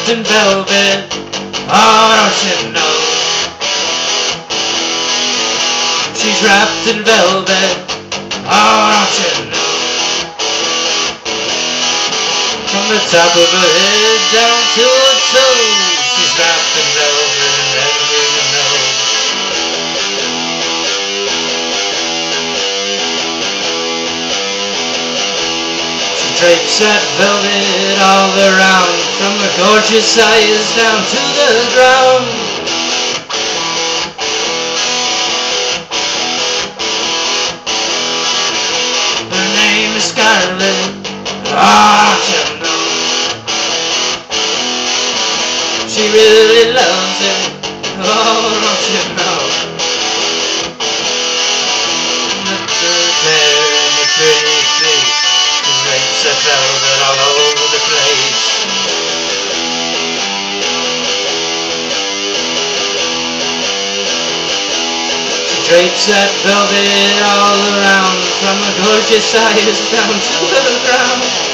wrapped in velvet. Oh, don't you know? She's wrapped in velvet. Oh, don't you know? From the top of her head down to her toes, she's wrapped in velvet and everyone knows. She drapes that velvet all around, from her gorgeous eyes down to the ground. Her name is Scarlet. Ah, don't you know? She really loves him. Oh, don't you know? Look at her hair and her pretty face. She drapes that velvet all over the place. She drapes that velvet all around, from her gorgeous eyes down to the ground.